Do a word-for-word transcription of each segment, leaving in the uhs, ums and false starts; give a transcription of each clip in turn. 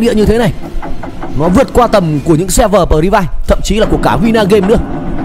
địa như thế này. Nó vượt qua tầm của những server Private, thậm chí là của cả Vina Game nữa.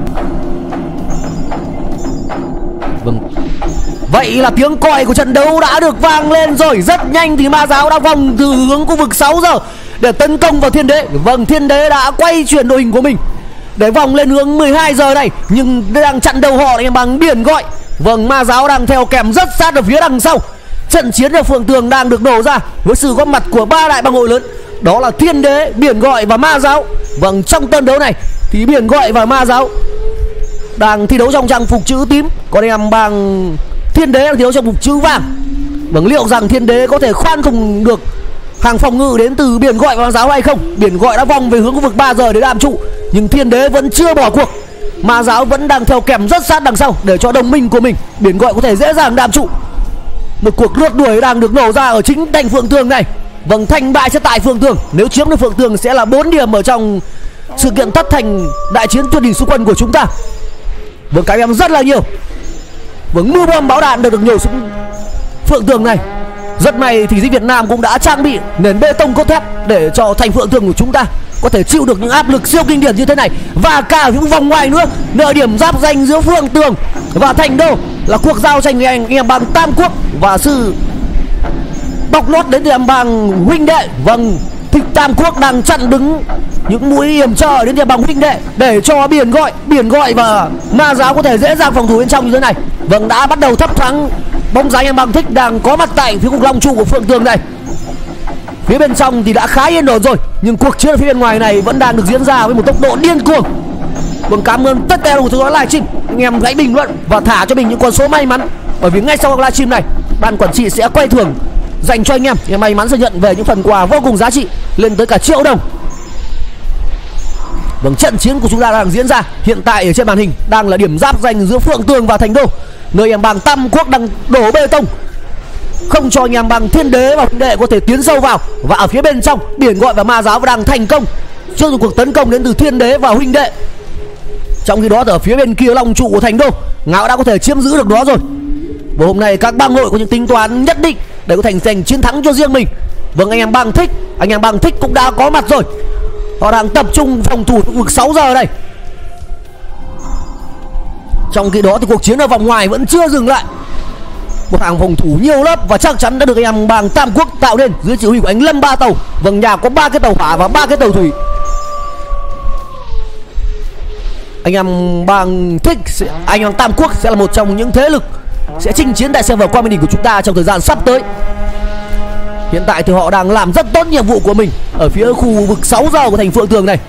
Vâng. Vậy là tiếng còi của trận đấu đã được vang lên rồi. Rất nhanh thì Ma Giáo đã vòng từ hướng khu vực sáu giờ để tấn công vào Thiên Đế. Vâng, Thiên Đế đã quay chuyển đội hình của mình để vòng lên hướng mười hai giờ này, nhưng đang chặn đầu họ anh em bằng Biển Gọi. Vâng, Ma Giáo đang theo kèm rất sát ở phía đằng sau. Trận chiến ở Phượng Tường đang được nổ ra với sự góp mặt của ba đại bang hội lớn, đó là Thiên Đế, Biển Gọi và Ma Giáo. Vâng, trong trận đấu này thì Biển Gọi và Ma Giáo đang thi đấu trong trang phục chữ tím, còn em bang Thiên Đế đang thi đấu trong phục chữ vàng. Vâng, liệu rằng Thiên Đế có thể khoan cùng được hàng phòng ngự đến từ Biển Gọi và Ma Giáo hay không? Biển Gọi đã vòng về hướng khu vực ba giờ để đàm trụ, nhưng Thiên Đế vẫn chưa bỏ cuộc. Ma Giáo vẫn đang theo kèm rất sát đằng sau để cho đồng minh của mình Biển Gọi có thể dễ dàng đàm trụ. Một cuộc rượt đuổi đang được nổ ra ở chính thành Phượng Tường này. Vâng, thành bại sẽ tại Phượng Tường. Nếu chiếm được Phượng Tường sẽ là bốn điểm ở trong sự kiện thất thành đại chiến tuyệt đỉnh xung quân của chúng ta. Vâng, các em rất là nhiều. Vâng, mưa bom bão đạn được được nhiều xuống Phượng Tường này. Rất may thì Dinh Việt Nam cũng đã trang bị nền bê tông cốt thép để cho thành Phượng Tường của chúng ta có thể chịu được những áp lực siêu kinh điển như thế này. Và cả những vòng ngoài nữa, nơi điểm giáp danh giữa Phượng Tường và Thành Đô là cuộc giao tranh với anh em bang Tam Quốc và sự bóc lót đến từ em bang Huynh Đệ. Vâng, thì Tam Quốc đang chặn đứng những mũi hiểm trở đến từ em bang Huynh Đệ để cho Biển Gọi, Biển Gọi và Ma Giáo có thể dễ dàng phòng thủ bên trong như thế này. Vâng, đã bắt đầu thấp thoáng bóng dáng em bang Thích đang có mặt tại phía cục long trụ của Phượng Tường này. Phía bên trong thì đã khá yên ổn rồi, nhưng cuộc chiến ở phía bên ngoài này vẫn đang được diễn ra với một tốc độ điên cuồng. Vâng, cảm ơn tất cả các bạn đã livestream. Anh em hãy bình luận và thả cho mình những con số may mắn, bởi vì ngay sau livestream này ban quản trị sẽ quay thưởng dành cho anh em. Em may mắn sẽ nhận về những phần quà vô cùng giá trị lên tới cả triệu đồng. Vâng, trận chiến của chúng ta đang diễn ra hiện tại ở trên màn hình đang là điểm giáp danh giữa Phượng Tường và Thành Đô, nơi em bang Tam Quốc đang đổ bê tông không cho anh em bang Thiên Đế và Huynh Đệ có thể tiến sâu vào. Và ở phía bên trong, Biển Gọi và Ma Giáo đang thành công trước một cuộc tấn công đến từ Thiên Đế và Huynh Đệ. Trong khi đó ở phía bên kia long trụ của Thành Đô, Ngạo đã có thể chiếm giữ được đó rồi. Và hôm nay các bang hội có những tính toán nhất định để có thành giành chiến thắng cho riêng mình. Vâng, anh em bang Thích, anh em bang Thích cũng đã có mặt rồi. Họ đang tập trung phòng thủ khu vực sáu giờ đây. Trong khi đó thì cuộc chiến ở vòng ngoài vẫn chưa dừng lại. Một hàng phòng thủ nhiều lớp và chắc chắn đã được anh em bang Tam Quốc tạo nên dưới chỉ huy của anh Lâm Ba Tàu. Vâng, nhà có ba cái tàu hỏa và ba cái tàu thủy. Anh em bang Thích, anh em Tam Quốc sẽ là một trong những thế lực sẽ chinh chiến tại server qua đỉnh của chúng ta trong thời gian sắp tới. Hiện tại thì họ đang làm rất tốt nhiệm vụ của mình ở phía khu vực sáu giờ của thành Phượng Tường này.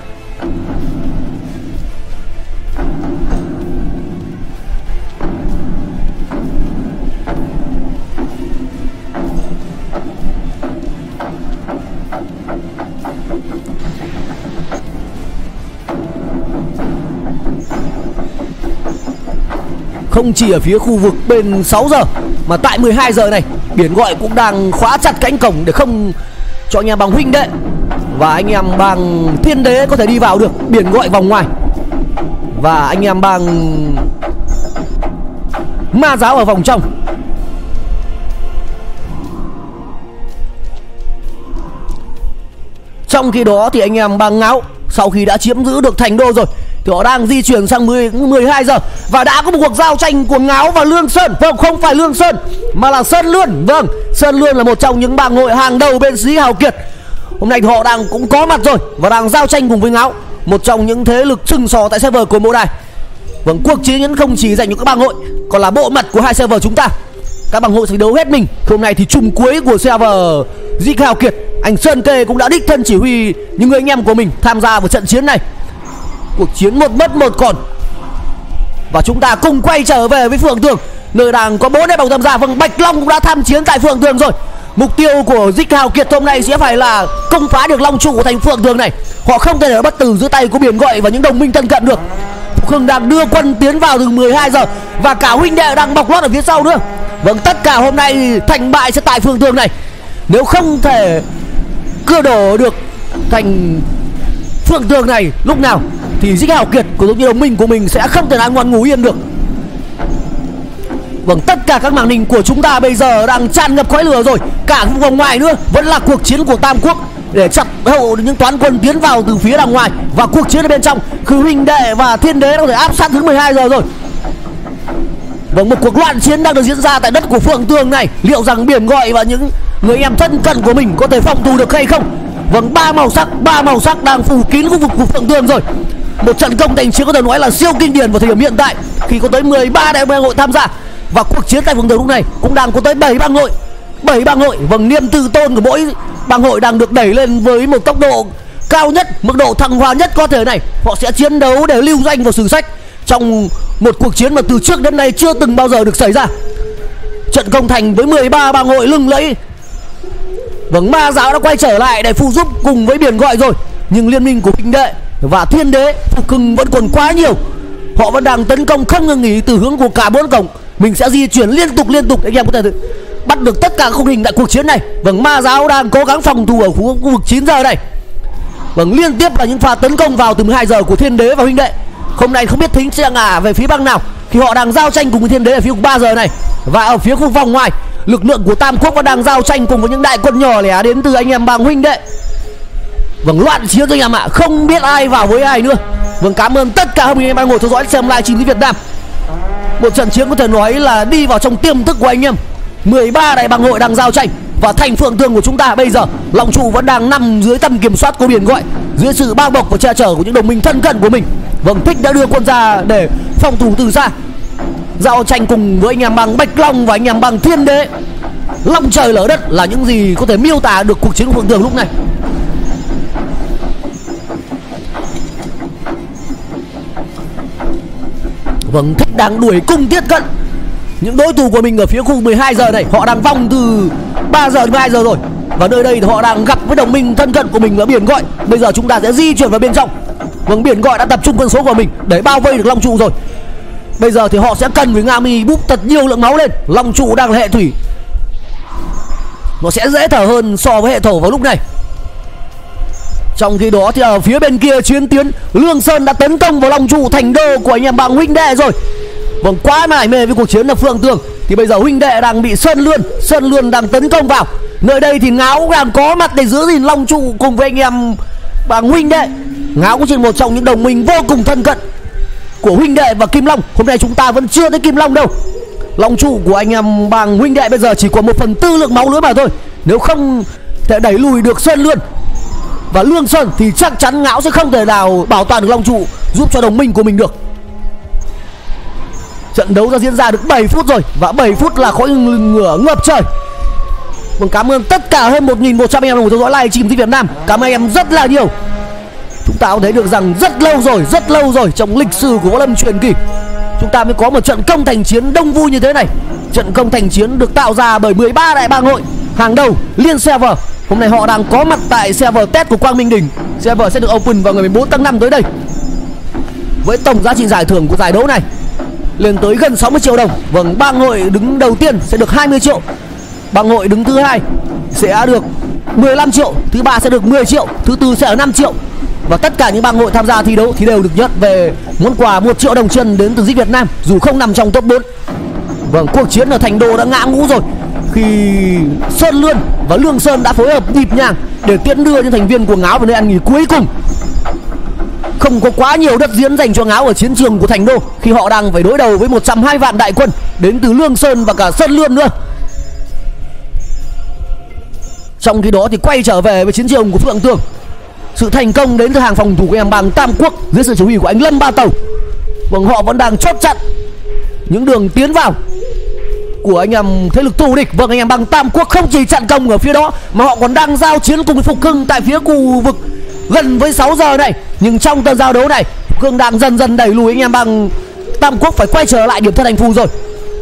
Không chỉ ở phía khu vực bên sáu giờ mà tại mười hai giờ này, Biển Gọi cũng đang khóa chặt cánh cổng để không cho anh em bang Huynh Đệ và anh em bang Thiên Đế có thể đi vào được. Biển Gọi vòng ngoài và anh em bang Ma Giáo ở vòng trong. Trong khi đó thì anh em bang Ngáo sau khi đã chiếm giữ được Thành Đô rồi thì họ đang di chuyển sang mười hai giờ và đã có một cuộc giao tranh của Ngáo và Lương Sơn. Vâng, không phải Lương Sơn mà là Sơn Lươn. Vâng, Sơn Lươn là một trong những bang hội hàng đầu bên Sĩ Hào Kiệt. Hôm nay thì họ đang cũng có mặt rồi và đang giao tranh cùng với Ngáo, một trong những thế lực sừng sò tại server của Mộ Đài. Vâng, cuộc chiến không chỉ dành cho các bang hội, còn là bộ mặt của hai server chúng ta. Các bang hội sẽ đấu hết mình. Hôm nay thì chung cuối của server Sĩ Hào Kiệt, anh Sơn Kê cũng đã đích thân chỉ huy những người anh em của mình tham gia vào trận chiến này. Cuộc chiến một mất một còn và chúng ta cùng quay trở về với Phượng Tường, nơi đang có bốn đại bóng tham gia. Vâng, Bạch Long cũng đã tham chiến tại Phượng Tường rồi. Mục tiêu của Dích Hào Kiệt hôm nay sẽ phải là công phá được long trụ của thành Phượng Tường này. Họ không thể để bất tử dưới tay của Biển Gọi và những đồng minh thân cận được. Phục Hưng đang đưa quân tiến vào từ mười hai giờ và cả Huynh Đệ đang bọc lót ở phía sau nữa. Vâng, tất cả hôm nay thành bại sẽ tại Phượng Tường này. Nếu không thể cưa đổ được thành Phượng Tường này lúc nào thì Dích Hào Kiệt của giống như đồng minh của mình sẽ không thể nào ngoan ngủ yên được. Vâng, tất cả các màn hình của chúng ta bây giờ đang tràn ngập khói lửa rồi. Cả vòng ngoài nữa vẫn là cuộc chiến của Tam Quốc để chặn hậu những toán quân tiến vào từ phía đằng ngoài. Và cuộc chiến ở bên trongคือHuỳnh Đệ và Thiên Đế đã có thể áp sát hướng mười hai giờ rồi. Vâng, một cuộc loạn chiến đang được diễn ra tại đất của Phượng Tường này. Liệu rằng Biển Gọi và những người em thân cận của mình có thể phòng thủ được hay không? Vâng, ba màu sắc, ba màu sắc đang phủ kín khu vực của Phượng Tường rồi. Một trận công thành chiến có thể nói là siêu kinh điển vào thời điểm hiện tại, khi có tới mười ba đại bang hội tham gia. Và cuộc chiến tại Phượng Tường lúc này cũng đang có tới bảy bang hội. bảy bang hội, vâng, niềm tự tôn của mỗi bang hội đang được đẩy lên với một tốc độ cao nhất, mức độ thăng hoa nhất có thể này. Họ sẽ chiến đấu để lưu danh vào sử sách trong một cuộc chiến mà từ trước đến nay chưa từng bao giờ được xảy ra. Trận công thành với mười ba bang hội lừng lẫy. Vâng, Ma Giáo đã quay trở lại để phụ giúp cùng với Biển Gọi rồi. Nhưng liên minh của Huỳnh Đệ và Thiên Đế phục hưng vẫn còn quá nhiều. Họ vẫn đang tấn công không ngừng nghỉ từ hướng của cả bốn cổng. Mình sẽ di chuyển liên tục liên tục để anh em có thể bắt được tất cả các khung hình tại cuộc chiến này. Vâng, Ma Giáo đang cố gắng phòng thủ ở khu vực chín giờ này. Vâng, liên tiếp là những pha tấn công vào từ mười hai giờ của Thiên Đế và Huỳnh Đệ. Hôm nay không biết thính sẽ ngả về phía bang nào khi họ đang giao tranh cùng với Thiên Đế ở phía khu ba giờ này. Và ở phía khu vòng ngoài, lực lượng của Tam Quốc vẫn đang giao tranh cùng với những đại quân nhỏ lẻ đến từ anh em bang Huỳnh Đệ. Vâng, loạn chiến rồi anh em ạ, không biết ai vào với ai nữa. Vâng, cảm ơn tất cả anh em đang ngồi theo dõi xem live stream Việt Nam. Một trận chiến có thể nói là đi vào trong tiềm thức của anh em. mười ba đại bang hội đang giao tranh. Và thành Phượng Tường của chúng ta bây giờ, Long Trụ vẫn đang nằm dưới tầm kiểm soát của Biển Gọi, dưới sự bao bọc và che chở của những đồng minh thân cận của mình. Vâng, Thích đã đưa quân ra để phòng thủ từ xa, giao tranh cùng với anh em bằng Bạch Long và anh em bằng Thiên Đế. Long trời lở đất là những gì có thể miêu tả được cuộc chiến của Phượng Tường lúc này. Vâng, Thích đang đuổi cung tiếp cận những đối thủ của mình ở phía khu mười hai giờ này. Họ đang vòng từ ba giờ đến mười hai giờ rồi. Và nơi đây thì họ đang gặp với đồng minh thân cận của mình là Biển Gọi. Bây giờ chúng ta sẽ di chuyển vào bên trong. Vâng, Biển Gọi đã tập trung quân số của mình để bao vây được Long Trụ rồi. Bây giờ thì họ sẽ cần với Nga Mi búp thật nhiều lượng máu lên. Long Trụ đang là hệ thủy, nó sẽ dễ thở hơn so với hệ thổ vào lúc này. Trong khi đó thì ở phía bên kia chiến tuyến, Lương Sơn đã tấn công vào Long Trụ thành đô của anh em bang Huỳnh Đệ rồi. Vâng, quá mải mê với cuộc chiến ở Phượng Tường thì bây giờ Huỳnh Đệ đang bị Sơn Lươn Sơn Lươn đang tấn công vào. Nơi đây thì Ngáo đang có mặt để giữ gìn Long Trụ cùng với anh em bang Huỳnh Đệ. Ngáo cũng chỉ một trong những đồng minh vô cùng thân cận của Huỳnh Đệ và Kim Long. Hôm nay chúng ta vẫn chưa thấy Kim Long đâu. Long Trụ của anh em bang Huỳnh Đệ bây giờ chỉ còn một phần tư lượng máu nữa mà thôi. Nếu không thể đẩy lùi được Sơn Lươn và Lương Sơn thì chắc chắn Ngáo sẽ không thể nào bảo toàn được Long Trụ, giúp cho đồng minh của mình được. Trận đấu đã diễn ra được bảy phút rồi, và bảy phút là khói ngửa ngập trời. Vâng, cảm ơn tất cả hơn một nghìn một trăm anh em theo dõi live stream Việt Nam. Cảm ơn anh em rất là nhiều. Chúng ta cũng thấy được rằng rất lâu rồi, rất lâu rồi trong lịch sử của võ lâm truyền kỳ, chúng ta mới có một trận công thành chiến đông vui như thế này. Trận công thành chiến được tạo ra bởi mười ba đại bang hội hàng đầu liên server. Hôm nay họ đang có mặt tại server test của Quang Minh Đình. Server sẽ được open vào ngày mười bốn tháng năm tới đây, với tổng giá trị giải thưởng của giải đấu này lên tới gần sáu mươi triệu đồng. Vâng, bang hội đứng đầu tiên sẽ được hai mươi triệu, bang hội đứng thứ hai sẽ được mười lăm triệu, thứ ba sẽ được mười triệu, thứ tư sẽ là năm triệu. Và tất cả những bang hội tham gia thi đấu thì đều được nhận về món quà một triệu đồng chân đến từ Zig Việt Nam, dù không nằm trong top bốn. Vâng, cuộc chiến ở thành đô đã ngã ngũ rồi, khi Sơn Lươn và Lương Sơn đã phối hợp nhịp nhàng để tiễn đưa những thành viên của Ngáo vào nơi ăn nghỉ cuối cùng. Không có quá nhiều đất diễn dành cho Ngáo ở chiến trường của thành đô, khi họ đang phải đối đầu với một trăm hai mươi vạn đại quân đến từ Lương Sơn và cả Sơn Lươn nữa. Trong khi đó thì quay trở về với chiến trường của Phượng Tường, sự thành công đến từ hàng phòng thủ của em bang Tam Quốc dưới sự chỉ huy của anh Lâm Ba Tàu. Vâng, họ vẫn đang chốt chặn những đường tiến vào của anh em thế lực thù địch. Vâng, anh em bang Tam Quốc không chỉ chặn công ở phía đó mà họ còn đang giao chiến cùng với Phục Hưng tại phía khu vực gần với sáu giờ này. Nhưng trong trận giao đấu này, Phục Hưng đang dần dần đẩy lùi anh em bang Tam Quốc phải quay trở lại điểm thân hành phù rồi.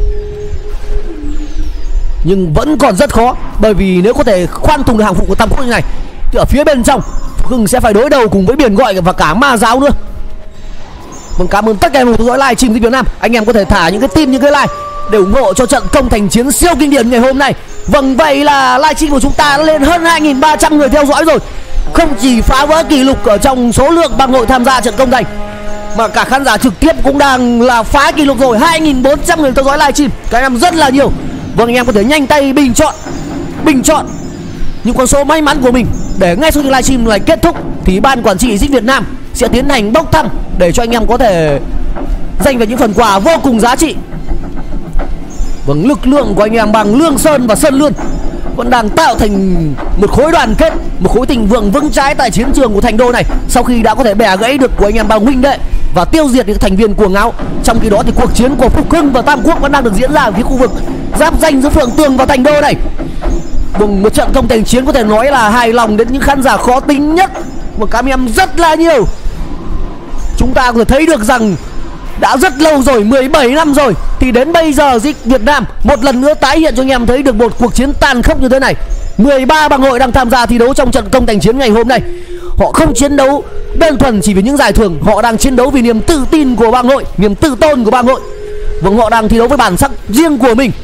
Nhưng vẫn còn rất khó, bởi vì nếu có thể khoan thùng được hàng phục của Tam Quốc như này thì ở phía bên trong Phục Hưng sẽ phải đối đầu cùng với Biển Gọi và cả Ma Giáo nữa. Vâng, cảm ơn tất cả mọi người theo dõi live stream Việt Nam. Anh em có thể thả những cái tin, những cái like để ủng hộ cho trận công thành chiến siêu kinh điển ngày hôm nay. Vâng, vậy là live stream của chúng ta đã lên hơn hai nghìn ba trăm người theo dõi rồi. Không chỉ phá vỡ kỷ lục ở trong số lượng bang hội tham gia trận công thành, mà cả khán giả trực tiếp cũng đang là phá kỷ lục rồi, hai nghìn bốn trăm người theo dõi live stream. Các em rất là nhiều. Vâng, anh em có thể nhanh tay bình chọn Bình chọn những con số may mắn của mình để ngay sau khi livestream này kết thúc thì ban quản trị Dích Việt Nam sẽ tiến hành bốc thăm để cho anh em có thể giành về những phần quà vô cùng giá trị. Vâng, lực lượng của anh em bằng Lương Sơn và Sơn Lươn vẫn đang tạo thành một khối đoàn kết, một khối tình vượng vững chãi tại chiến trường của thành đô này, sau khi đã có thể bẻ gãy được của anh em bằng huynh đệ và tiêu diệt những thành viên cuồng áo. Trong khi đó thì cuộc chiến của Phục Hưng và Tam Quốc vẫn đang được diễn ra ở phía khu vực giáp ranh giữa Phượng Tường và thành đô này. Vâng, một trận công thành chiến có thể nói là hài lòng đến những khán giả khó tính nhất và các anh em rất là nhiều. Chúng ta có thể thấy được rằng đã rất lâu rồi, mười bảy năm rồi, thì đến bây giờ Dích Việt Nam một lần nữa tái hiện cho anh em thấy được một cuộc chiến tàn khốc như thế này. Mười ba bang hội đang tham gia thi đấu trong trận công thành chiến ngày hôm nay. Họ không chiến đấu đơn thuần chỉ vì những giải thưởng, họ đang chiến đấu vì niềm tự tin của bang hội, niềm tự tôn của bang hội. Vâng, họ đang thi đấu với bản sắc riêng của mình.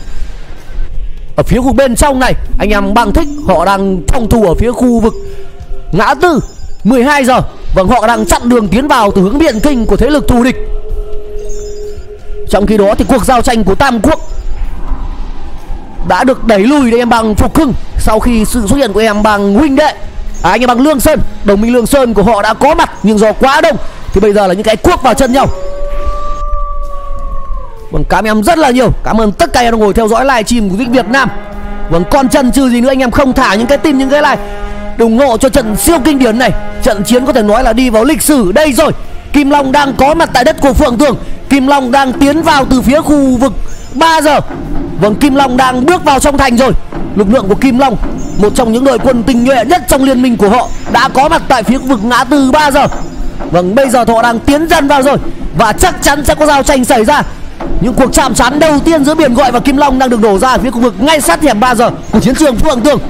Ở phía khu bên trong này, anh em Bang Thích họ đang phòng thủ ở phía khu vực ngã tư mười hai giờ. Vâng, họ đang chặn đường tiến vào từ hướng Biện Kinh của thế lực thù địch. Trong khi đó thì cuộc giao tranh của Tam Quốc đã được đẩy lùi để em bằng Phục Hưng sau khi sự xuất hiện của em bằng huynh đệ à, anh em bằng Lương Sơn. Đồng minh Lương Sơn của họ đã có mặt nhưng do quá đông thì bây giờ là những cái cuốc vào chân nhau. Vâng, cảm ơn em rất là nhiều. Cảm ơn tất cả anh em đã ngồi theo dõi livestream của Dích Việt Nam. Vâng, còn chân trừ gì nữa anh em không thả những cái tin, những cái like để ủng hộ cho trận siêu kinh điển này. Trận chiến có thể nói là đi vào lịch sử đây rồi. Kim Long đang có mặt tại đất của Phượng Tường. Kim Long đang tiến vào từ phía khu vực ba giờ. Vâng, Kim Long đang bước vào trong thành rồi. Lực lượng của Kim Long, một trong những đội quân tinh nhuệ nhất trong liên minh của họ, đã có mặt tại phía khu vực ngã tư ba giờ. Vâng, bây giờ họ đang tiến dần vào rồi và chắc chắn sẽ có giao tranh xảy ra. Những cuộc chạm trán đầu tiên giữa Biển Gọi và Kim Long đang được đổ ra ở phía khu vực ngay sát hẻm ba giờ của chiến trường Phượng Tường.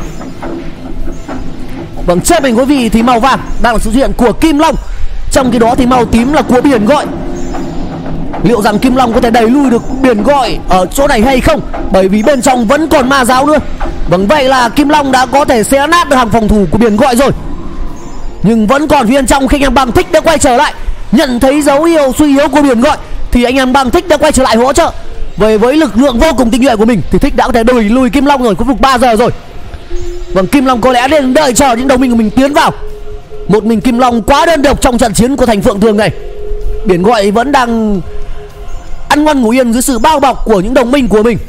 Vâng, trên mình quý vị thì màu vàng đang là sự xuất hiện của Kim Long, trong khi đó thì màu tím là của Biển Gọi. Liệu rằng Kim Long có thể đẩy lui được Biển Gọi ở chỗ này hay không? Bởi vì bên trong vẫn còn ma giáo nữa. Vâng, vậy là Kim Long đã có thể xé nát được hàng phòng thủ của Biển Gọi rồi. Nhưng vẫn còn phía bên trong khi anh em Bang Thích đã quay trở lại. Nhận thấy dấu hiệu suy yếu của Biển Gọi thì anh em Bang Thích đã quay trở lại hỗ trợ. Về với lực lượng vô cùng tinh nhuệ của mình thì Thích đã có thể đẩy lùi Kim Long rồi, khu vực ba giờ rồi. Vâng, Kim Long có lẽ nên đợi chờ những đồng minh của mình tiến vào. Một mình Kim Long quá đơn độc trong trận chiến của thành Phượng Tường này. Biển Gọi vẫn đang ăn ngoan ngủ yên dưới sự bao bọc của những đồng minh của mình.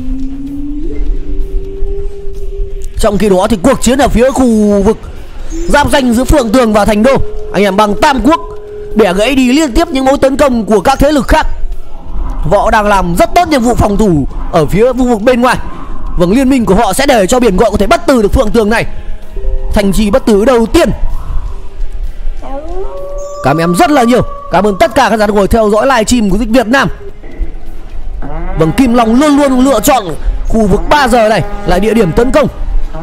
Trong khi đó thì cuộc chiến ở phía khu vực giáp ranh giữa Phượng Tường và thành đô, anh em bằng Tam Quốc bẻ gãy đi liên tiếp những mối tấn công của các thế lực khác. Họ đang làm rất tốt nhiệm vụ phòng thủ ở phía khu vực bên ngoài. Vâng, liên minh của họ sẽ để cho Biển Gọi có thể bắt từ được Phượng Tường này, thành trì bất tử đầu tiên. Cảm ơn em rất là nhiều. Cảm ơn tất cả các bạn ngồi theo dõi livestream của Dích Việt Nam. Vâng, Kim Long luôn luôn lựa chọn khu vực ba giờ này là địa điểm tấn công.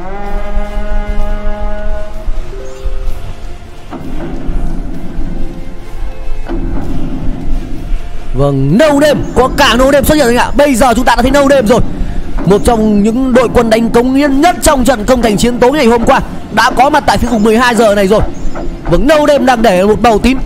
Vâng, nâu đêm, có cả nâu đêm xuất hiện rồi ạ. Bây giờ chúng ta đã thấy nâu đêm rồi. Một trong những đội quân đánh cống hiến nhất trong trận công thành chiến tối ngày hôm qua đã có mặt tại phía vùng mười hai giờ này rồi. Vâng, nâu đêm đang để một bầu tím.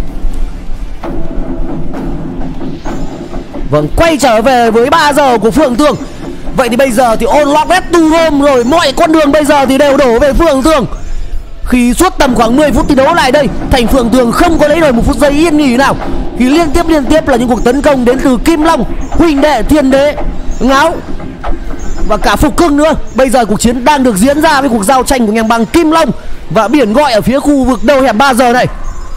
Vâng, quay trở về với ba giờ của Phượng Tường. Vậy thì bây giờ thì all lock red to home rồi. Mọi con đường bây giờ thì đều đổ về Phượng Tường. Khi suốt tầm khoảng mười phút thi đấu lại đây, thành Phượng Tường không có lấy nổi một phút giây yên nghỉ nào. Khi liên tiếp liên tiếp là những cuộc tấn công đến từ Kim Long, huynh đệ Thiên Đế, Ngáo và cả Phục Hưng nữa. Bây giờ cuộc chiến đang được diễn ra với cuộc giao tranh của anh em bằng Kim Long và Biển Gọi ở phía khu vực đầu hẻm ba giờ này.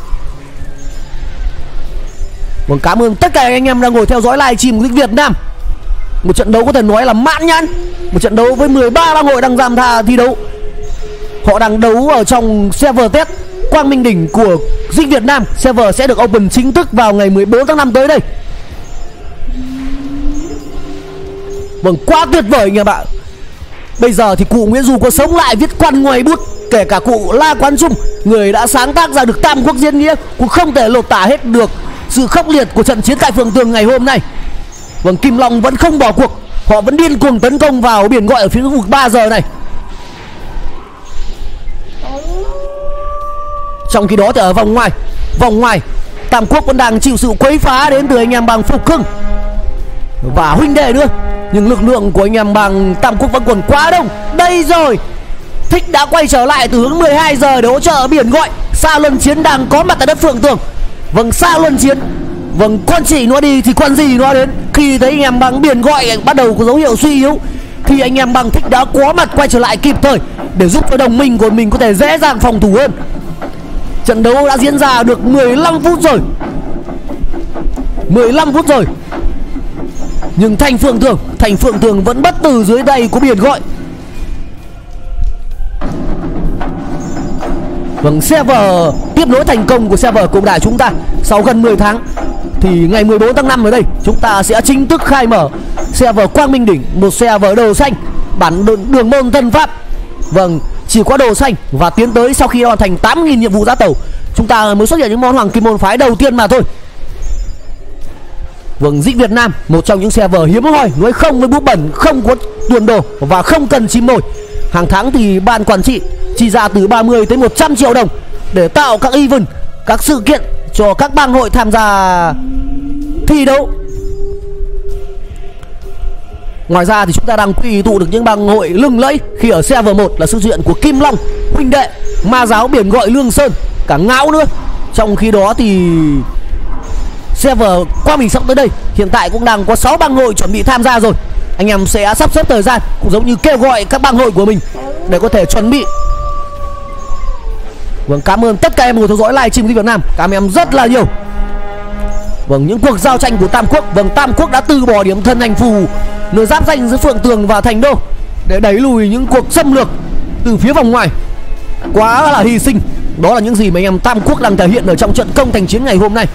Vâng, cảm ơn tất cả anh em đang ngồi theo dõi livestream của Dích Việt Nam. Một trận đấu có thể nói là mãn nhãn. Một trận đấu với mười ba bang hội đang tham gia thi đấu. Họ đang đấu ở trong server test Quang Minh Đỉnh của Dích Việt Nam. Server sẽ được open chính thức vào ngày mười bốn tháng năm tới đây. Vâng, quá tuyệt vời anh em ạ. Bây giờ thì cụ Nguyễn Du có sống lại viết quan ngoài bút. Kể cả cụ La Quán Trung, người đã sáng tác ra được Tam Quốc Diễn Nghĩa, cũng không thể lột tả hết được sự khốc liệt của trận chiến tại Phượng Tường ngày hôm nay. Vâng, Kim Long vẫn không bỏ cuộc. Họ vẫn điên cuồng tấn công vào Biển Gọi ở phía khu vực ba giờ này. Trong khi đó thì ở vòng ngoài, vòng ngoài Tam Quốc vẫn đang chịu sự quấy phá đến từ anh em bằng Phục Hưng và huynh đệ nữa. Nhưng lực lượng của anh em bằng Tam Quốc vẫn còn quá đông. Đây rồi, Thích đã quay trở lại từ hướng mười hai giờ để hỗ trợ Biển Gọi. Sa Luân Chiến đang có mặt tại đất Phượng Tường. Vâng, Sa Luân Chiến, vâng, con chỉ nó đi thì con gì nó đến. Khi thấy anh em bằng Biển Gọi bắt đầu có dấu hiệu suy yếu thì anh em bằng Thích đã có mặt quay trở lại kịp thời để giúp cho đồng minh của mình có thể dễ dàng phòng thủ hơn. Trận đấu đã diễn ra được mười lăm phút rồi, mười lăm phút rồi, nhưng Thành Phượng Tường Thành Phượng Tường vẫn bất tử dưới tay của Biển Gọi. Vâng, server tiếp nối thành công của server Cộng Đài chúng ta sau gần mười tháng thì ngày mười bốn tháng năm ở đây chúng ta sẽ chính thức khai mở server Quang Minh Đỉnh, một server đồ xanh bản đường môn thân pháp. Vâng, chỉ có đồ xanh và tiến tới sau khi hoàn thành tám nghìn nhiệm vụ giá tàu chúng ta mới xuất hiện những món hoàng kim môn phái đầu tiên mà thôi. Vâng, Dích Việt Nam, một trong những server hiếm hoi nói không với bút bẩn, không có tuần đồ và không cần chim mồi. Hàng tháng thì ban quản trị chi ra từ ba mươi tới một trăm triệu đồng để tạo các event, các sự kiện cho các bang hội tham gia thi đấu. Ngoài ra thì chúng ta đang quy tụ được những bang hội lừng lẫy khi ở server một là sự kiện của Kim Long, Huynh Đệ, Ma Giáo, Biển Gọi, Lương Sơn, cả Ngão nữa. Trong khi đó thì server qua mình sắp tới đây hiện tại cũng đang có sáu bang hội chuẩn bị tham gia rồi. Anh em sẽ sắp xếp thời gian cũng giống như kêu gọi các bang hội của mình để có thể chuẩn bị. Vâng, cảm ơn tất cả em ngồi theo dõi livestream của Việt Nam, cảm ơn em rất là nhiều. Vâng, những cuộc giao tranh của Tam Quốc, vâng, Tam Quốc đã từ bỏ điểm thân hành phù nơi giáp danh giữa Phượng Tường và Thành Đô để đẩy lùi những cuộc xâm lược từ phía vòng ngoài. Quá là hy sinh. Đó là những gì mà anh em Tam Quốc đang thể hiện ở trong trận công thành chiến ngày hôm nay.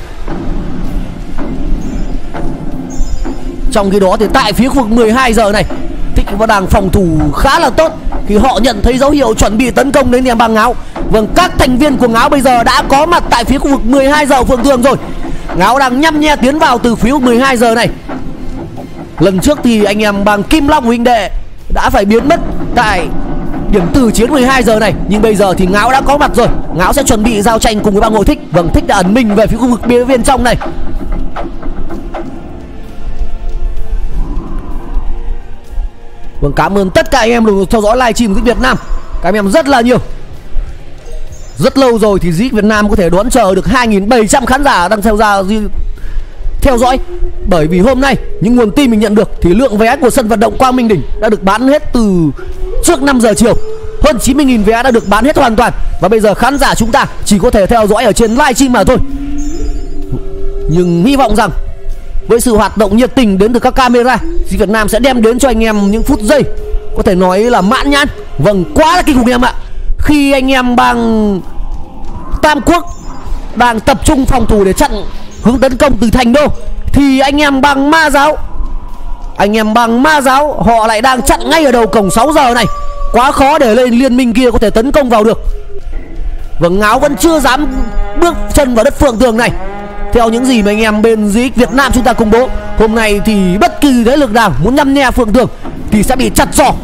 Trong khi đó thì tại phía khu vực mười hai giờ này, Thích vẫn đang phòng thủ khá là tốt khi họ nhận thấy dấu hiệu chuẩn bị tấn công đến em bang Ngáo. Vâng, các thành viên của Ngáo bây giờ đã có mặt tại phía khu vực mười hai giờ Phượng Tường rồi. Ngáo đang nhăm nhe tiến vào từ phía mười hai giờ này. Lần trước thì anh em bang Kim Long Huynh Đệ đã phải biến mất tại điểm từ chiến mười hai giờ này, nhưng bây giờ thì Ngáo đã có mặt rồi. Ngáo sẽ chuẩn bị giao tranh cùng với bang hội Thích. Vâng, Thích đã ẩn mình về phía khu vực bên, bên trong này. Vâng, cảm ơn tất cả anh em được theo dõi livestream của Dích Việt Nam, các anh em rất là nhiều. Rất lâu rồi thì Dích Việt Nam có thể đón chờ được hai nghìn bảy trăm khán giả đang theo ra theo dõi. Bởi vì hôm nay những nguồn tin mình nhận được thì lượng vé của sân vận động Quang Minh Đỉnh đã được bán hết từ trước năm giờ chiều. Hơn chín mươi nghìn vé đã được bán hết hoàn toàn. Và bây giờ khán giả chúng ta chỉ có thể theo dõi ở trên livestream mà thôi. Nhưng hy vọng rằng với sự hoạt động nhiệt tình đến từ các camera, Dích Việt Nam sẽ đem đến cho anh em những phút giây có thể nói là mãn nhãn. Vâng, quá là kinh khủng em ạ. Khi anh em bang Tam Quốc đang tập trung phòng thủ để chặn hướng tấn công từ Thành Đô thì anh em bang Ma Giáo Anh em bang Ma Giáo họ lại đang chặn ngay ở đầu cổng sáu giờ này. Quá khó để lên liên minh kia có thể tấn công vào được. Vâng, Ngáo vẫn chưa dám bước chân vào đất Phượng Tường này. Theo những gì mà anh em bên Dích Việt Nam chúng ta công bố, hôm nay thì bất kỳ thế lực nào muốn nhăm nhe Phượng Tường thì sẽ bị chặt giỏ.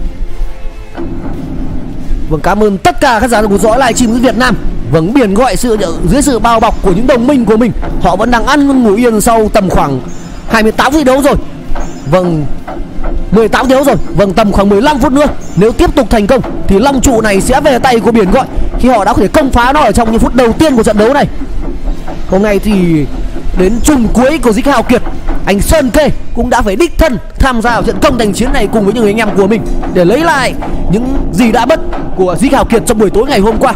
Vâng, cảm ơn tất cả các giả của dõi livestream của Việt Nam. Vâng, Biển Gọi sự dưới sự bao bọc của những đồng minh của mình, họ vẫn đang ăn ngủ yên sau tầm khoảng hai mươi tám phút thi đấu rồi. Vâng, mười tám thi đấu rồi. Vâng, tầm khoảng mười lăm phút nữa nếu tiếp tục thành công thì long trụ này sẽ về tay của Biển Gọi khi họ đã có thể công phá nó ở trong những phút đầu tiên của trận đấu này. Hôm nay thì đến chung cuối của Dích Hào Kiệt, anh Sơn Kê cũng đã phải đích thân tham gia vào trận công thành chiến này cùng với những người anh em của mình để lấy lại những gì đã mất của Dích Hào Kiệt trong buổi tối ngày hôm qua.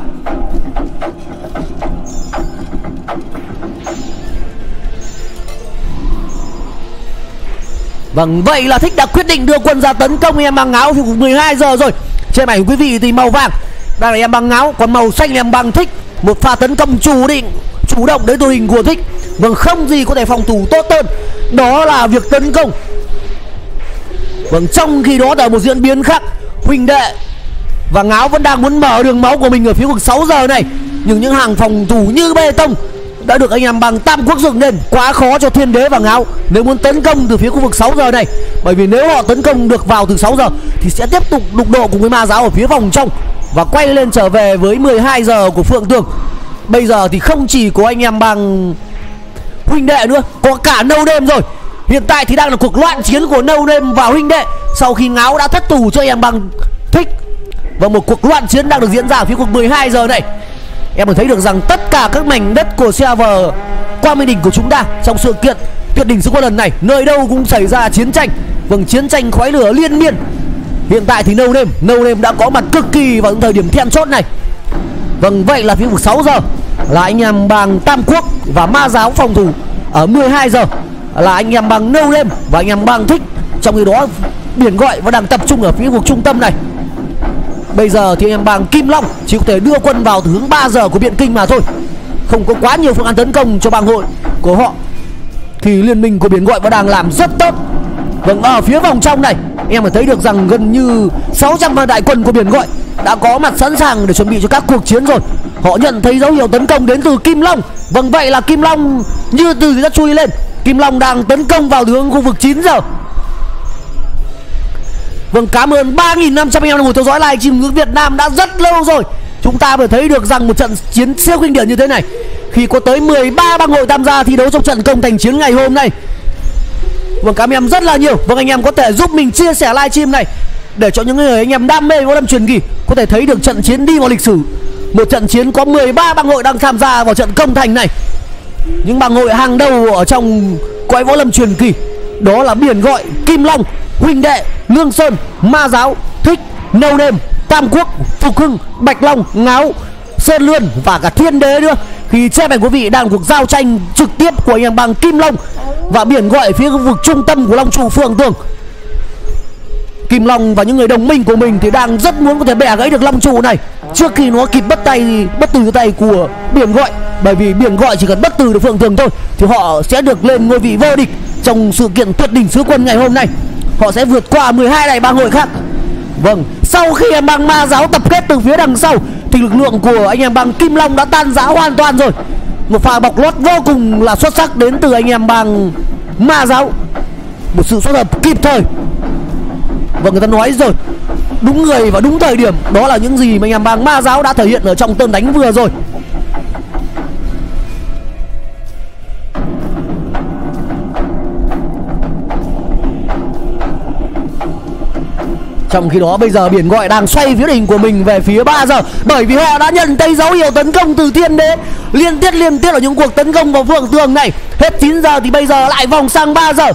Vâng, vậy là Thích đã quyết định đưa quân ra tấn công em bang Ngáo thì mười hai giờ rồi. Trên mảnh quý vị thì màu vàng đang là em bang Ngáo, còn màu xanh là em bang Thích. Một pha tấn công chủ định, chủ động đến đội hình của Thích. Vâng, không gì có thể phòng thủ tốt hơn, đó là việc tấn công. Vâng, trong khi đó ở một diễn biến khác, Huynh Đệ và Ngáo vẫn đang muốn mở đường máu của mình ở phía vực sáu giờ này. Nhưng những hàng phòng thủ như bê tông đã được anh em bằng Tam Quốc dựng nên, quá khó cho Thiên Đế và Ngáo nếu muốn tấn công từ phía khu vực sáu giờ này. Bởi vì nếu họ tấn công được vào từ sáu giờ thì sẽ tiếp tục đụng độ cùng với Ma Giáo ở phía vòng trong và quay lên trở về với mười hai giờ của Phượng Tường. Bây giờ thì không chỉ có anh em bằng Huynh Đệ nữa, có cả No Name rồi. Hiện tại thì đang là cuộc loạn chiến của No Name và Huynh Đệ sau khi Ngáo đã thất thủ cho anh em bằng Thích. Và một cuộc loạn chiến đang được diễn ra ở phía cuộc mười hai giờ này. Em có thấy được rằng tất cả các mảnh đất của server Quang Minh Đỉnh của chúng ta trong sự kiện tuyệt đỉnh Sứ Quân lần này, nơi đâu cũng xảy ra chiến tranh. Vâng, chiến tranh khói lửa liên miên. Hiện tại thì No Name, No Name đã có mặt cực kỳ vào những thời điểm then chốt này. Vâng, vậy là phía vực sáu giờ là anh em bang Tam Quốc và Ma Giáo phòng thủ. Ở mười hai giờ là anh em bang No Name và anh em bang Thích. Trong khi đó Biển Gọi vẫn đang tập trung ở phía vực trung tâm này. Bây giờ thì anh em bang Kim Long chỉ có thể đưa quân vào từ hướng ba giờ của Biện Kinh mà thôi, không có quá nhiều phương án tấn công cho bang hội của họ. Thì liên minh của Biển Gọi vẫn đang làm rất tốt. Vâng, ở phía vòng trong này em có thấy được rằng gần như sáu trăm đại quân của Biển Gọi đã có mặt sẵn sàng để chuẩn bị cho các cuộc chiến rồi. Họ nhận thấy dấu hiệu tấn công đến từ Kim Long. Vâng, vậy là Kim Long như từ rất chui lên. Kim Long đang tấn công vào hướng khu vực chín giờ. Vâng, cảm ơn ba nghìn năm trăm anh em đã ngồi theo dõi live stream Ngữ Việt Nam đã rất lâu rồi. Chúng ta vừa thấy được rằng một trận chiến siêu kinh điển như thế này, khi có tới mười ba bang hội tham gia thi đấu trong trận công thành chiến ngày hôm nay. Vâng, cảm ơn em rất là nhiều. Vâng, anh em có thể giúp mình chia sẻ live stream này để cho những người anh em đam mê võ lâm truyền kỳ có thể thấy được trận chiến đi vào lịch sử. Một trận chiến có mười ba bang hội đang tham gia vào trận công thành này. Những bang hội hàng đầu ở trong cõi võ lâm truyền kỳ đó là Biển Gọi, Kim Long, Huỳnh Đệ, Lương Sơn, Ma Giáo, Thích, No Name, Tam Quốc, Phục Hưng, Bạch Long, Ngáo, Sơn Lươn và cả Thiên Đế nữa. Khi che mảnh quý vị đang cuộc giao tranh trực tiếp của anh em bang Kim Long và Biển Gọi phía khu vực trung tâm của Long Trụ Phượng Tường. Kim Long và những người đồng minh của mình thì đang rất muốn có thể bẻ gãy được Long Trụ này trước khi nó kịp bất tay bất tử tay của Biển Gọi. Bởi vì Biển Gọi chỉ cần bất tử được Phượng Tường thôi thì họ sẽ được lên ngôi vị vô địch trong sự kiện tuyệt đỉnh Sứ Quân ngày hôm nay. Họ sẽ vượt qua mười hai đại bang hội khác. Vâng, sau khi em bang Ma Giáo tập kết từ phía đằng sau thì lực lượng của anh em bang Kim Long đã tan rã hoàn toàn rồi. Một pha bọc lót vô cùng là xuất sắc đến từ anh em bang Ma Giáo. Một sự xuất hợp kịp thời. Và người ta nói rồi, đúng người và đúng thời điểm. Đó là những gì mà anh em bang Ma Giáo đã thể hiện ở trong tên đánh vừa rồi. Trong khi đó bây giờ Biển Gọi đang xoay phía đỉnh của mình về phía ba giờ, bởi vì họ đã nhận thấy dấu hiệu tấn công từ Thiên Đế liên tiếp liên tiếp ở những cuộc tấn công vào Phượng Tường này. Hết chín giờ thì bây giờ lại vòng sang ba giờ.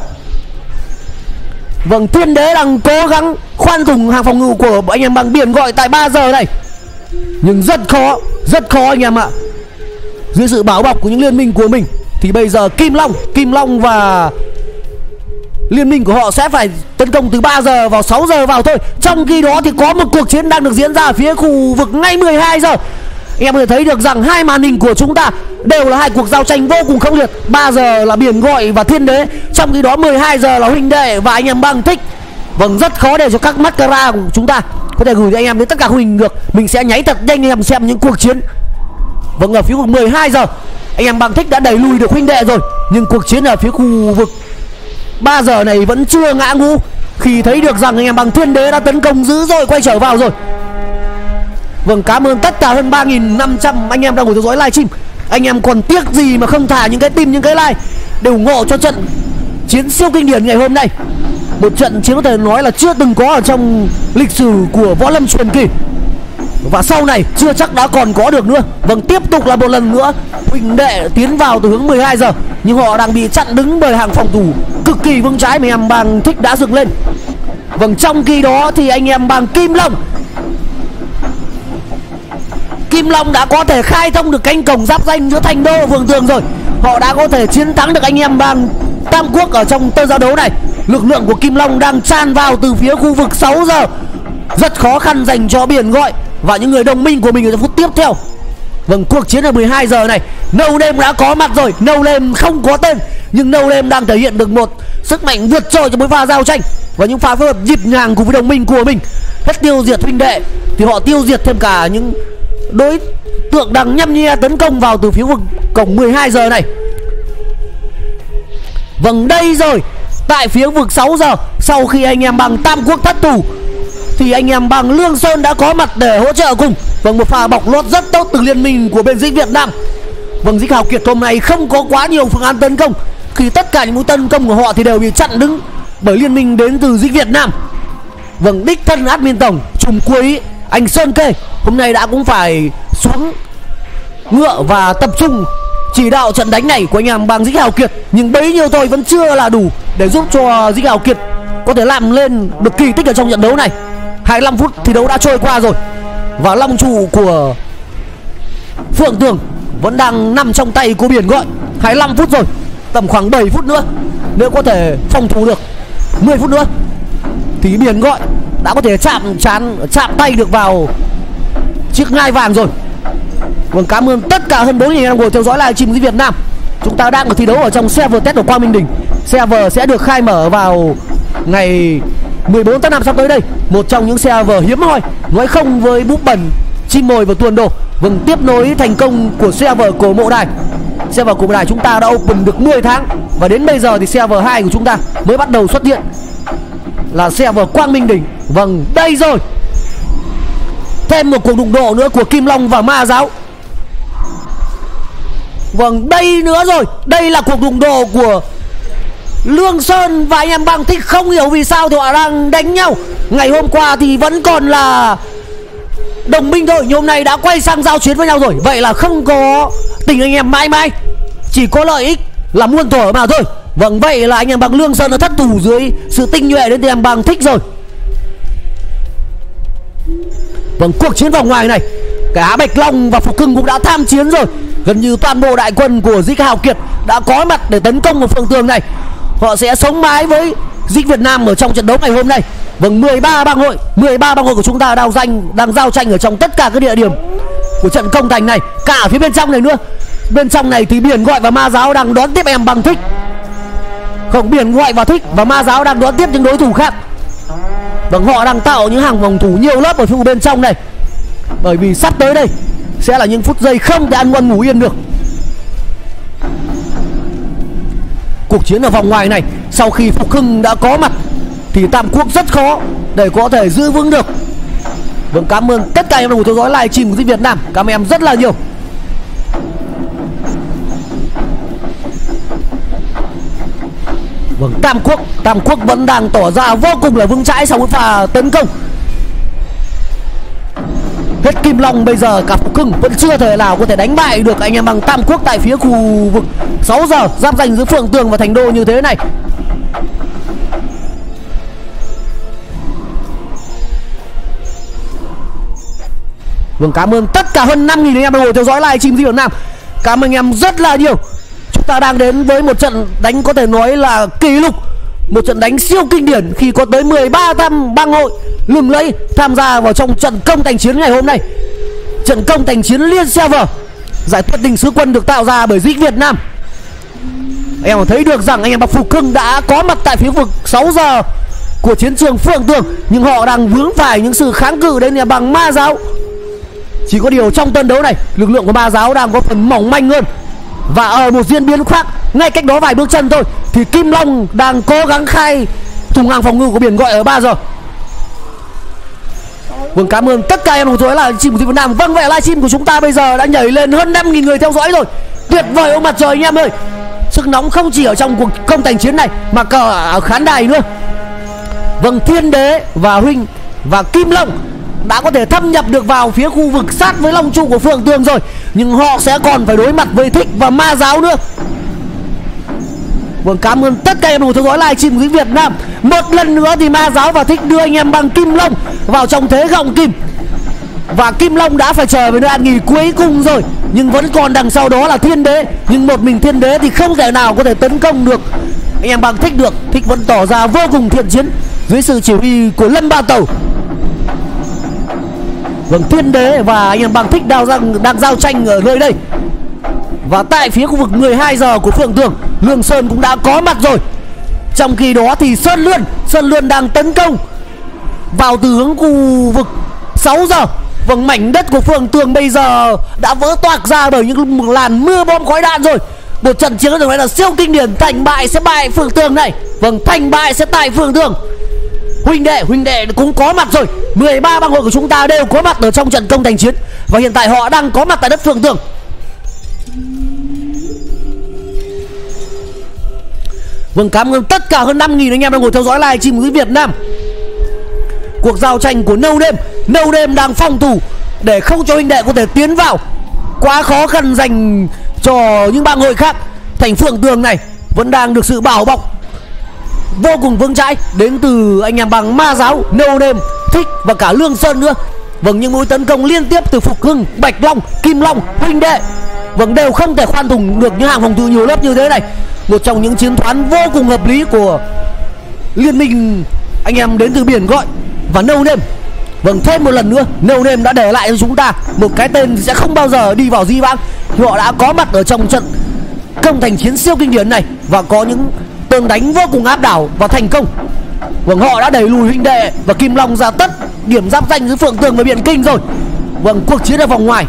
Vâng, Thiên Đế đang cố gắng khoan thủng hàng phòng ngự của anh em bằng Biển Gọi tại ba giờ này, nhưng rất khó, rất khó anh em ạ. Dưới sự bảo bọc của những liên minh của mình thì bây giờ Kim Long, Kim Long và liên minh của họ sẽ phải tấn công từ ba giờ vào sáu giờ vào thôi. Trong khi đó thì có một cuộc chiến đang được diễn ra ở phía khu vực ngay mười hai giờ. Em có thể thấy được rằng hai màn hình của chúng ta đều là hai cuộc giao tranh vô cùng khốc liệt. ba giờ là Biển Gọi và Thiên Đế, trong khi đó mười hai giờ là Huỳnh Đệ và anh em bang Thích. Vâng, rất khó để cho các mascara của chúng ta có thể gửi cho anh em đến tất cả Huỳnh được. Mình sẽ nháy thật nhanh anh em xem những cuộc chiến. Vâng, ở phía vực mười hai giờ anh em bang Thích đã đẩy lùi được Huỳnh Đệ rồi, nhưng cuộc chiến ở phía khu vực ba giờ này vẫn chưa ngã ngũ, khi thấy được rằng anh em bằng Thiên Đế đã tấn công dữ dội quay trở vào rồi. Vâng, cảm ơn tất cả hơn ba nghìn năm trăm anh em đang ngồi theo dõi livestream. Anh em còn tiếc gì mà không thả những cái tim, những cái like để ủng hộ cho trận chiến siêu kinh điển ngày hôm nay. Một trận chiến có thể nói là chưa từng có ở trong lịch sử của võ lâm truyền kỳ, và sau này chưa chắc đã còn có được nữa. Vâng, tiếp tục là một lần nữa Huỳnh Đệ tiến vào từ hướng mười hai giờ, nhưng họ đang bị chặn đứng bởi hàng phòng thủ cực kỳ vững trái mà anh em bang Thích đã dựng lên. Vâng, trong khi đó thì anh em bang Kim Long Kim Long đã có thể khai thông được cánh cổng giáp danh giữa Thành Đô và Phượng Tường rồi. Họ đã có thể chiến thắng được anh em bang Tam Quốc ở trong tơ giao đấu này. Lực lượng của Kim Long đang tràn vào từ phía khu vực sáu giờ, rất khó khăn dành cho Biển Gọi và những người đồng minh của mình ở phút tiếp theo. Vâng, cuộc chiến ở mười hai giờ này No Name đã có mặt rồi. No Name không có tên, nhưng No Name đang thể hiện được một sức mạnh vượt trội trong mỗi pha giao tranh và những pha phối hợp nhịp nhàng cùng với đồng minh của mình. Hết tiêu diệt Huỳnh Đệ thì họ tiêu diệt thêm cả những đối tượng đang nhăm nhe tấn công vào từ phía vực cổng mười hai giờ này. Vâng, đây rồi, tại phía vực sáu giờ, sau khi anh em bằng Tam Quốc thất thủ thì anh em bằng Lương Sơn đã có mặt để hỗ trợ cùng. Vâng, một pha bọc lót rất tốt từ liên minh của bên Dích Việt Nam. Vâng, Dích Hào Kiệt hôm nay không có quá nhiều phương án tấn công, khi tất cả những mũi tấn công của họ thì đều bị chặn đứng bởi liên minh đến từ Dích Việt Nam. Vâng, đích thân admin tổng trùm cuối Anh Sơn Kê hôm nay đã cũng phải xuống ngựa và tập trung chỉ đạo trận đánh này của anh em bằng Dích Hào Kiệt. Nhưng bấy nhiêu thôi vẫn chưa là đủ để giúp cho Dích Hào Kiệt có thể làm lên được kỳ tích ở trong trận đấu này. hai mươi lăm phút thi đấu đã trôi qua rồi, và long trụ của Phượng Tường vẫn đang nằm trong tay của Biển Gọi. Hai mươi lăm phút rồi, tầm khoảng bảy phút nữa, nếu có thể phòng thủ được mười phút nữa thì Biển Gọi đã có thể chạm chán chạm tay được vào chiếc ngai vàng rồi. Vâng, cảm ơn tất cả hơn bốn nghìn em ngồi theo dõi live stream Việt Nam. Chúng ta đang ở thi đấu ở trong server test của Quang Minh Đình. Server sẽ được khai mở vào ngày mười bốn tháng năm sắp tới đây. Một trong những server hiếm hoi nói không với búp bẩn, chim mồi và tuần đồ. Vâng, tiếp nối thành công của server Cổ Mộ Đài. Server Cổ Mộ Đài chúng ta đã open được mười tháng, và đến bây giờ thì server hai của chúng ta mới bắt đầu xuất hiện là server Quang Minh Đình. Vâng, đây rồi, thêm một cuộc đụng độ nữa của Kim Long và Ma Giáo. Vâng, đây nữa rồi, đây là cuộc đụng độ của Lương Sơn và anh em Bằng Thích. Không hiểu vì sao thì họ đang đánh nhau. Ngày hôm qua thì vẫn còn là đồng minh thôi, nhưng hôm nay đã quay sang giao chiến với nhau rồi. Vậy là không có tình anh em mãi mãi, chỉ có lợi ích là muôn thuở mà thôi. Vâng, vậy là anh em Bằng Lương Sơn đã thất thủ dưới sự tinh nhuệ đến từ em Bằng Thích rồi. Vâng, cuộc chiến vòng ngoài này cả Bạch Long và Phục Hưng cũng đã tham chiến rồi. Gần như toàn bộ đại quân của Dích Hào Kiệt đã có mặt để tấn công vào Phượng Tường này. Họ sẽ sống mái với Dích Việt Nam ở trong trận đấu ngày hôm nay. Vâng, mười ba bang hội mười ba bang hội của chúng ta đang danh đang giao tranh ở trong tất cả các địa điểm của trận công thành này, cả ở phía bên trong này nữa. Bên trong này thì Biển Gọi và Ma Giáo đang đón tiếp em Bằng Thích. Không, Biển Gọi và Thích và Ma Giáo đang đón tiếp những đối thủ khác. Vâng, họ đang tạo những hàng phòng thủ nhiều lớp ở phía bên trong này, bởi vì sắp tới đây sẽ là những phút giây không thể ăn ngon ngủ yên được. Cuộc chiến ở vòng ngoài này, sau khi Phục Hưng đã có mặt thì Tam Quốc rất khó để có thể giữ vững được. Vâng, cảm ơn tất cả em đang theo dõi live stream của Dích Việt Nam. Cảm ơn em rất là nhiều. Vâng, Tam Quốc Tam Quốc vẫn đang tỏ ra vô cùng là vững chãi sau cái pha tấn công. Hết Kim Long, bây giờ cả Phục Hưng vẫn chưa thể nào có thể đánh bại được anh em Bằng Tam Quốc tại phía khu vực sáu giờ giáp danh giữa Phượng Tường và Thành Đô như thế này. Vâng, cảm ơn tất cả hơn năm nghìn anh em đang ngồi theo dõi live stream Dích Việt Nam. Cảm ơn anh em rất là nhiều. Chúng ta đang đến với một trận đánh có thể nói là kỷ lục, một trận đánh siêu kinh điển khi có tới mười ba tam bang hội lừng lẫy tham gia vào trong trận công thành chiến ngày hôm nay. Trận công thành chiến liên server giải quyết đình sứ quân được tạo ra bởi Dích Việt Nam. Em có thấy được rằng anh em Bạc Phục Hưng đã có mặt tại phía vực sáu giờ của chiến trường Phượng Tường, nhưng họ đang vướng phải những sự kháng cự đến nhà bằng Ma Giáo. Chỉ có điều trong trận đấu này, lực lượng của Ma Giáo đang có phần mỏng manh hơn. Và ở một diễn biến khác, ngay cách đó vài bước chân thôi, thì Kim Long đang cố gắng khai thủng hàng phòng ngự của Biển Gọi ở ba giờ. Vâng, cảm ơn tất cả em đồng thời là livestream của Dích Việt Nam. Vâng, vậy livestream của chúng ta bây giờ đã nhảy lên hơn năm nghìn người theo dõi rồi. Tuyệt vời ông mặt trời anh em ơi. Sức nóng không chỉ ở trong cuộc công thành chiến này mà cả ở khán đài nữa. Vâng, Thiên Đế và Huynh và Kim Long đã có thể thâm nhập được vào phía khu vực sát với long trụ của Phượng Tường rồi, nhưng họ sẽ còn phải đối mặt với Thích và Ma Giáo nữa. Vâng, cảm ơn tất cả anh em theo dõi livestream của Dích Việt Nam. Một lần nữa thì Ma Giáo và Thích đưa anh em bằng Kim Long vào trong thế gọng kìm, và Kim Long đã phải chờ về nơi an nghỉ cuối cùng rồi, nhưng vẫn còn đằng sau đó là Thiên Đế. Nhưng một mình Thiên Đế thì không thể nào có thể tấn công được anh em bằng Thích được. Thích vẫn tỏ ra vô cùng thiện chiến dưới sự chỉ huy của Lâm Ba Tàu. Vâng, Thiên Đế và anh em bằng Thích đang, đang, đang giao tranh ở nơi đây. Và tại phía khu vực mười hai giờ của Phượng Tường, Lương Sơn cũng đã có mặt rồi. Trong khi đó thì Sơn Lươn Sơn Lươn đang tấn công vào từ hướng khu vực sáu giờ. Vâng, mảnh đất của Phượng Tường bây giờ đã vỡ toạc ra bởi những làn mưa bom khói đạn rồi. Một trận chiến được nói là siêu kinh điển. Thành bại sẽ bại Phượng Tường này. Vâng, thành bại sẽ tại Phượng Tường. Huynh đệ, huynh đệ cũng có mặt rồi. mười ba bang hội của chúng ta đều có mặt ở trong trận công thành chiến, và hiện tại họ đang có mặt tại đất Phượng Tường. Vâng, cảm ơn tất cả hơn năm nghìn anh em đang ngồi theo dõi live stream của Việt Nam. Cuộc giao tranh của No Name No Name đang phòng thủ để không cho huynh đệ có thể tiến vào. Quá khó khăn dành cho những bang hội khác. Thành Phượng Tường này vẫn đang được sự bảo bọc vô cùng vững chãi đến từ anh em bằng Ma Giáo, No Name, Thích và cả Lương Sơn nữa. Vâng, những mũi tấn công liên tiếp từ Phục Hưng, Bạch Long, Kim Long, huynh đệ vâng đều không thể khoan thủng được những hàng phòng thủ nhiều lớp như thế này. Một trong những chiến toán vô cùng hợp lý của liên minh anh em đến từ Biển Gọi và No Name. Vâng, thêm một lần nữa No Name đã để lại cho chúng ta một cái tên sẽ không bao giờ đi vào di vãng. Họ đã có mặt ở trong trận công thành chiến siêu kinh điển này và có những tường đánh vô cùng áp đảo và thành công. Vâng, họ đã đẩy lùi huynh đệ và Kim Long ra tất điểm giáp danh giữa Phượng Tường và Biện Kinh rồi. Vâng, cuộc chiến ở vòng ngoài,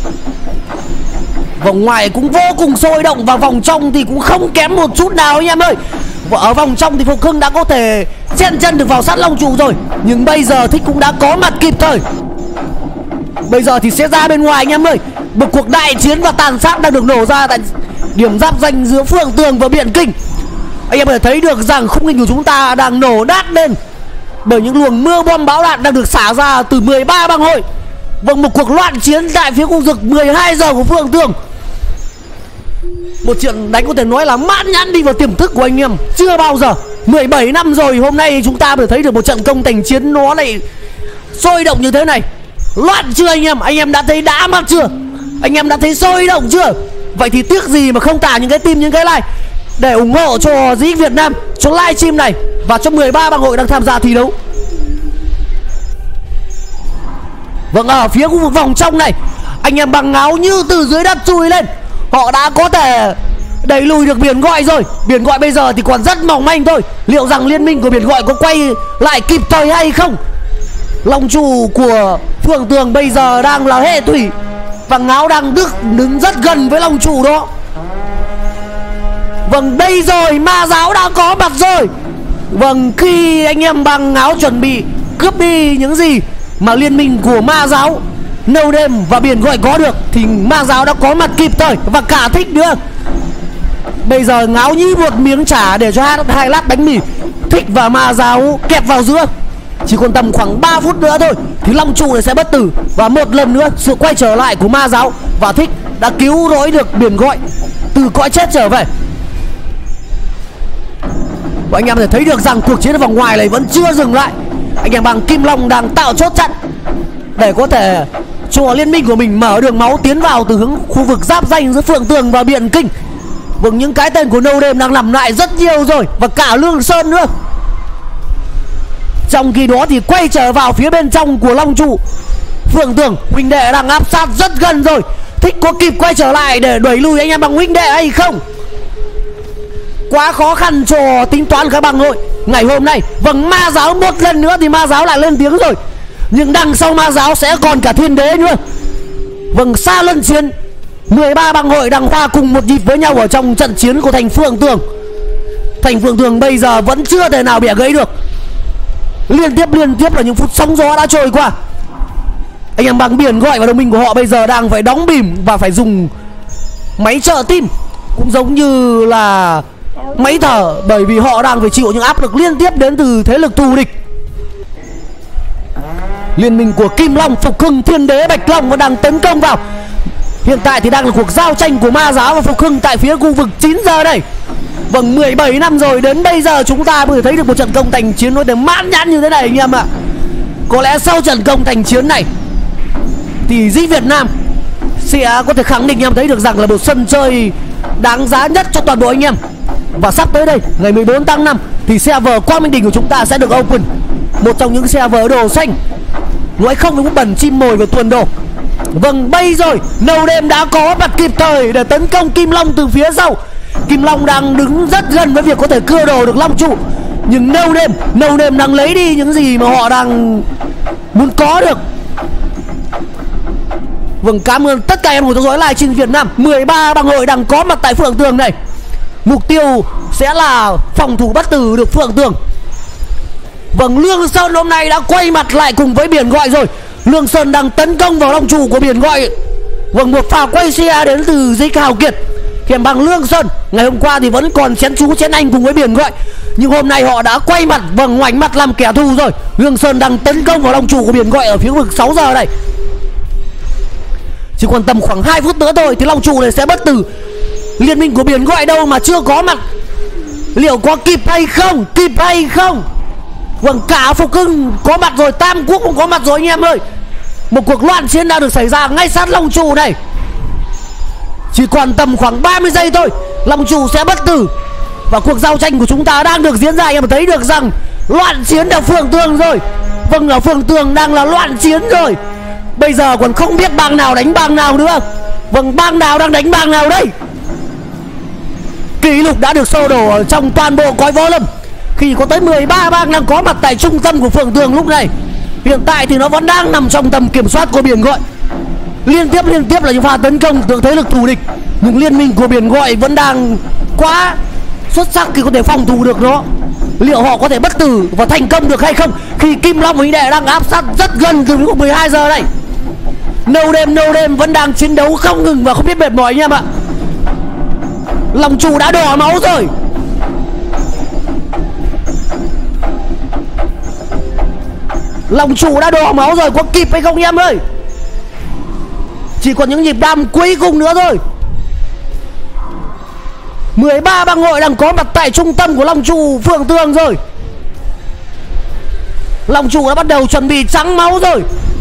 vòng ngoài cũng vô cùng sôi động và vòng trong thì cũng không kém một chút nào anh em ơi. Ở vòng trong thì Phục Hưng đã có thể chen chân được vào sát Long Trụ rồi, nhưng bây giờ Thích cũng đã có mặt kịp thời. Bây giờ thì sẽ ra bên ngoài anh em ơi. Một cuộc đại chiến và tàn sát đang được nổ ra tại điểm giáp danh giữa Phượng Tường và Biện Kinh. Anh em có thể thấy được rằng khung hình của chúng ta đang nổ đát lên bởi những luồng mưa bom bão đạn đang được xả ra từ mười ba bang hội. Vâng, một cuộc loạn chiến tại phía khu vực mười hai giờ của Phượng Tường. Một trận đánh có thể nói là mãn nhãn đi vào tiềm thức của anh em chưa bao giờ. Mười bảy năm rồi hôm nay chúng ta mới thấy được một trận công thành chiến nó lại sôi động như thế này. Loạn chưa anh em? Anh em đã thấy đã mắt chưa? Anh em đã thấy sôi động chưa? Vậy thì tiếc gì mà không tả những cái tim, những cái like để ủng hộ cho Dĩ Việt Nam, cho live stream này và cho mười ba bang hội đang tham gia thi đấu. Vâng, ở phía khu vực vòng trong này, anh em bằng áo như từ dưới đất chui lên. Họ đã có thể đẩy lùi được Biển Gọi rồi. Biển Gọi bây giờ thì còn rất mỏng manh thôi. Liệu rằng liên minh của Biển Gọi có quay lại kịp thời hay không? Long trụ của Phượng Tường bây giờ đang là hệ thủy và áo đang đứng, đứng rất gần với long trụ đó. Vâng, đây rồi, Ma Giáo đã có mặt rồi. Vâng, khi anh em bằng áo chuẩn bị cướp đi những gì mà liên minh của Ma Giáo, No Name và Biển Gọi có được thì Ma Giáo đã có mặt kịp thời và cả Thích nữa. Bây giờ ngáo như một miếng chả để cho hai lát bánh mì. Thích và Ma Giáo kẹp vào giữa. Chỉ còn tầm khoảng ba phút nữa thôi thì long trụ này sẽ bất tử. Và một lần nữa sự quay trở lại của Ma Giáo và Thích đã cứu rỗi được Biển Gọi từ cõi chết trở về. Và anh em có thể thấy được rằng cuộc chiến ở vòng ngoài này vẫn chưa dừng lại. Anh em bằng Kim Long đang tạo chốt chặn để có thể cho liên minh của mình mở đường máu tiến vào từ hướng khu vực giáp danh giữa Phượng Tường và Biện Kinh. Vâng, những cái tên của No Name đang nằm lại rất nhiều rồi và cả Lương Sơn nữa. Trong khi đó thì quay trở vào phía bên trong của long trụ Phượng Tường, huynh đệ đang áp sát rất gần rồi. Thích có kịp quay trở lại để đẩy lùi anh em bằng huynh đệ hay không? Quá khó khăn cho tính toán các bang hội ngày hôm nay. Vâng, Ma Giáo một lần nữa thì Ma Giáo lại lên tiếng rồi. Nhưng đằng sau Ma Giáo sẽ còn cả Thiên Đế nữa. Vâng, xa luân chiến, mười ba bang hội đang hòa cùng một nhịp với nhau ở trong trận chiến của thành Phượng Tường. Thành Phượng Tường bây giờ vẫn chưa thể nào bẻ gãy được. Liên tiếp liên tiếp là những phút sóng gió đã trôi qua. Anh em bằng Biển Gọi và đồng minh của họ bây giờ đang phải đóng bìm và phải dùng máy trợ tim, cũng giống như là máy thở, bởi vì họ đang phải chịu những áp lực liên tiếp đến từ thế lực thù địch. Liên minh của Kim Long, Phục Hưng, Thiên Đế, Bạch Long vẫn đang tấn công vào. Hiện tại thì đang là cuộc giao tranh của Ma Giáo và Phục Hưng tại phía khu vực chín giờ đây. Vâng, mười bảy năm rồi đến bây giờ chúng ta mới thấy được một trận công thành chiến nó để mãn nhãn như thế này anh em ạ. Có lẽ sau trận công thành chiến này thì Dĩ Việt Nam sẽ có thể khẳng định anh em thấy được rằng là một sân chơi đáng giá nhất cho toàn bộ anh em. Và sắp tới đây, ngày mười bốn tháng năm thì server Quang Minh Đình của chúng ta sẽ được open. Một trong những server đồ xanh, nói không với bẩn chim mồi và tuần đồ. Vâng, bây rồi No Name đã có mặt kịp thời để tấn công Kim Long từ phía sau. Kim Long đang đứng rất gần với việc có thể cưa đồ được long trụ. Nhưng No Name, No Name đang lấy đi những gì mà họ đang muốn có được. Vâng, cảm ơn tất cả em của theo dõi live trên Việt Nam. mười ba bang hội đang có mặt tại Phượng Tường này. Mục tiêu sẽ là phòng thủ bất tử được Phượng Tường. Vâng, Lương Sơn hôm nay đã quay mặt lại cùng với Biển Gọi rồi. Lương Sơn đang tấn công vào long trụ của Biển Gọi. Vâng, một pha quay xe đến từ Dây Hào Kiệt Hiện bằng Lương Sơn ngày hôm qua thì vẫn còn chén chú chén anh cùng với Biển Gọi, nhưng hôm nay họ đã quay mặt và ngoảnh mặt làm kẻ thù rồi. Lương Sơn đang tấn công vào Long Trụ của Biển Gọi ở phía vực sáu giờ này. Chỉ còn tầm khoảng hai phút nữa thôi thì Long Trụ này sẽ bất tử. Liên minh của Biển Gọi đâu mà chưa có mặt, liệu có kịp hay không? Kịp hay không? Vâng, cả Phục Hưng có mặt rồi, Tam Quốc cũng có mặt rồi anh em ơi. Một cuộc loạn chiến đã được xảy ra ngay sát Long Trụ này. Chỉ còn tầm khoảng ba mươi giây thôi, Long Trụ sẽ bất tử. Và cuộc giao tranh của chúng ta đang được diễn ra. Anh em thấy được rằng loạn chiến ở Phường Tường rồi. Vâng, ở Phường Tường đang là loạn chiến rồi. Bây giờ còn không biết bang nào đánh bang nào nữa. Vâng, bang nào đang đánh bang nào đây? Kỷ lục đã được sô đổ ở trong toàn bộ cõi võ lâm, khi có tới mười ba bang đang có mặt tại trung tâm của Phường Tường lúc này. Hiện tại thì nó vẫn đang nằm trong tầm kiểm soát của Biển Gọi. Liên tiếp liên tiếp là những pha tấn công từ thế lực thù địch, nhưng liên minh của Biển Gọi vẫn đang quá xuất sắc khi có thể phòng thủ được nó. Liệu họ có thể bất tử và thành công được hay không khi Kim Long huynh đệ đang áp sát rất gần từ lúc mười hai giờ này. No đêm no đêm vẫn đang chiến đấu không ngừng và không biết mệt mỏi anh em ạ. Long Trụ đã đổ máu rồi. Long Trụ đã đổ máu rồi, có kịp hay không anh em ơi? Chỉ còn những nhịp đam cuối cùng nữa thôi. mười ba bang hội đang có mặt tại trung tâm của Long Trụ Phường Tường rồi. Long Trụ đã bắt đầu chuẩn bị trắng máu rồi.